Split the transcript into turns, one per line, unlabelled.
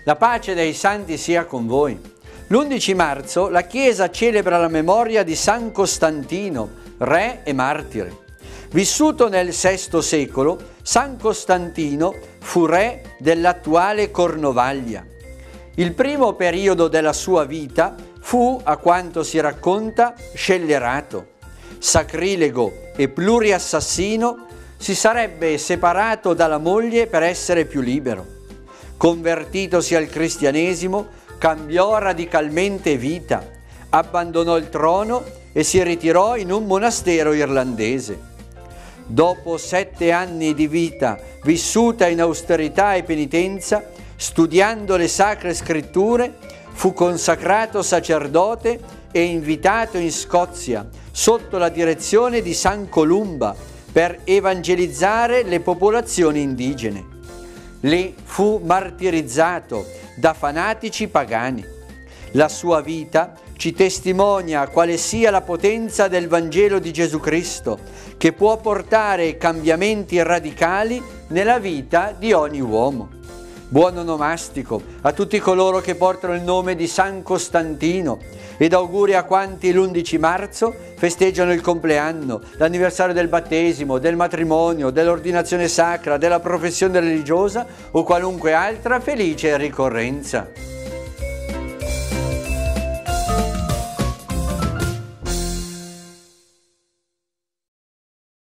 La pace dei santi sia con voi. L'11 marzo la Chiesa celebra la memoria di San Costantino, re e martire. Vissuto nel VI secolo, San Costantino fu re dell'attuale Cornovaglia. Il primo periodo della sua vita fu, a quanto si racconta, scellerato. Sacrilego e pluriassassino, si sarebbe separato dalla moglie per essere più libero. Convertitosi al cristianesimo, cambiò radicalmente vita, abbandonò il trono e si ritirò in un monastero irlandese. Dopo 7 anni di vita vissuta in austerità e penitenza, studiando le sacre scritture, fu consacrato sacerdote e invitato in Scozia sotto la direzione di San Columba per evangelizzare le popolazioni indigene. Lì fu martirizzato da fanatici pagani. La sua vita ci testimonia quale sia la potenza del Vangelo di Gesù Cristo, che può portare cambiamenti radicali nella vita di ogni uomo. Buon onomastico a tutti coloro che portano il nome di San Costantino ed auguri a quanti l'11 marzo festeggiano il compleanno, l'anniversario del battesimo, del matrimonio, dell'ordinazione sacra, della professione religiosa o qualunque altra felice ricorrenza.